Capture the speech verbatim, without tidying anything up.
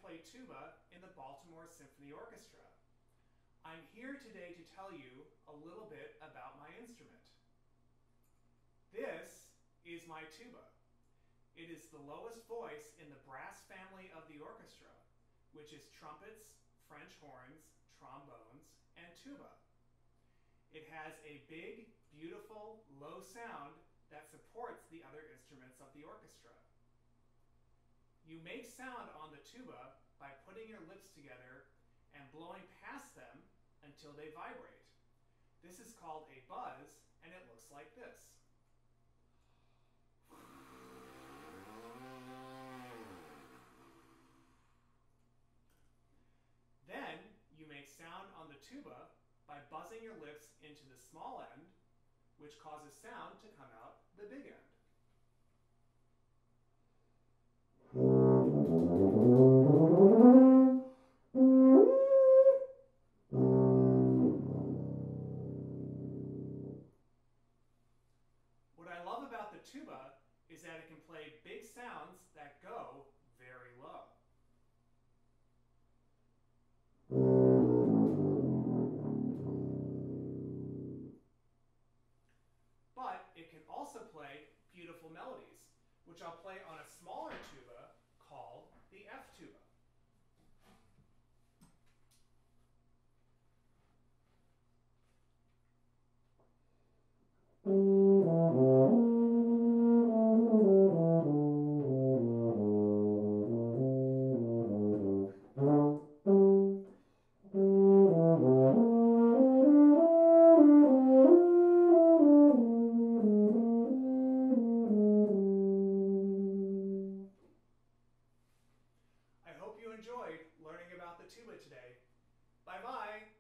play tuba in the Baltimore Symphony Orchestra. I'm here today to tell you a little bit about my instrument. This is my tuba. It is the lowest voice in the brass family of the orchestra, which is trumpets, French horns, trombones, and tuba. It has a big, beautiful, low sound that supports the other instruments of the orchestra. You make sound on the tuba by putting your lips together and blowing past them until they vibrate. This is called a buzz, and it looks like this. Then you make sound on the tuba by buzzing your lips into the small end, which causes sound to come out the big end. What I love about the tuba is that it can play big sounds that go very low. But it can also play beautiful melodies, which I'll play on a smaller tuba called the F tuba. I hope you enjoyed learning about the tuba today. Bye-bye.